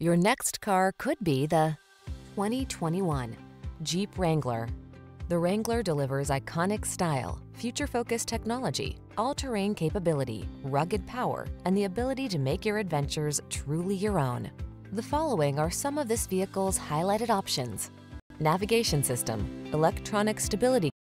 Your next car could be the 2021 Jeep Wrangler. The Wrangler delivers iconic style, future-focused technology, all-terrain capability, rugged power, and the ability to make your adventures truly your own. The following are some of this vehicle's highlighted options: navigation system, electronic stability